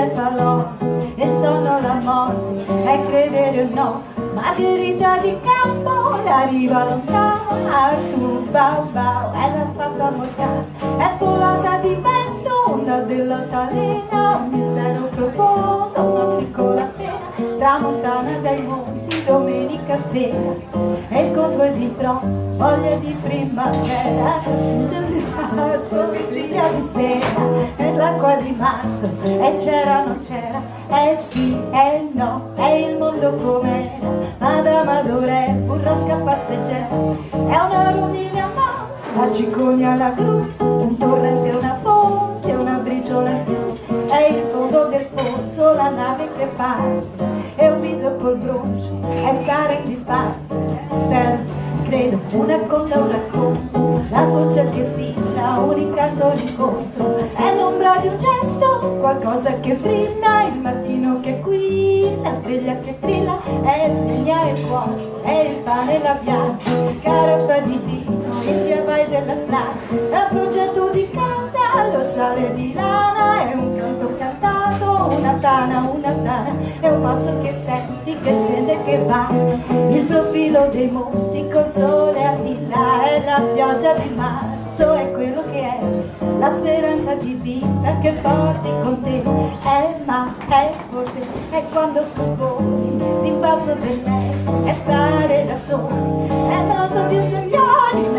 le falò, il sonno, la morte, e credere o no, Margherita di Campo, la riva lontana, Artù, Bau Bau, e l'ha fatta mortale, è volata di vento, onda dell'altalena, un mistero profondo, una piccola pena, tramontana dai monti, domenica sera, e il contro è vibrò, voglia di primavera, vigilia di sera, e l'acqua di marzo, e c'era non c'era, e sì e no, e il mondo com'era, Madame Adoré, burrasca passeggera, è una rondine a mano, la cicogna, la gru, un torrente, una fonte, una briciola in più, è il fondo del pozzo, la nave che parte, e un viso col broncio, è stare in disparte, spero, credo, una conta, un racconto, la voce che stilla, un incanto, un incontro, è l'ombra di un gesto, qualcosa che brilla, il mattino che è qui, la sveglia che trilla, è il legna e il cuore, è il pane e la bianca, caraffa di vino, il via vai della strada, è un progetto di casa, lo sale di lana, è un canto cantato, una tana, è un passo che senti, che scende, che va, il profilo dei monti col sole a di là, è la pioggia di marzo, è quello che è, la speranza di vita che porti con te, è forse, è quando tu voli, l'imbalzo del letto, è stare da soli, è non so più degli occhi,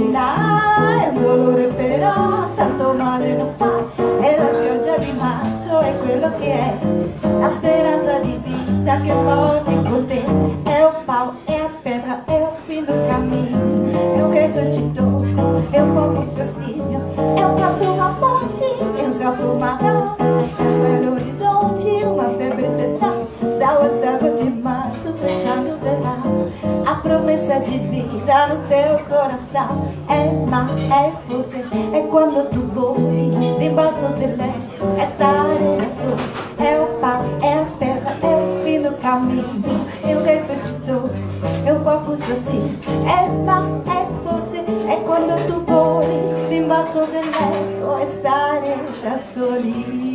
è un dolore però, tanto male non fa, è la pioggia di marzo, è quello che è, la speranza di vita che porti con te, è un pau, è a pedra, è un fin del cammino, è un resto ci tocco, è un poco scorsiglio, è un passo a monti, è un sappo marrone, è un bello orizzonte, una febbre terza, salva de março, fechando o verão, a promessa de vida no teu coração, é força, é quando tu voe, rimbalzo del letto, è stare da solo, è o pau, è a terra, è o fim do cammino, e o resto de dor, è un poco sossino, è forse, è quando tu voe, rimbalzo del letto, è stare da soli.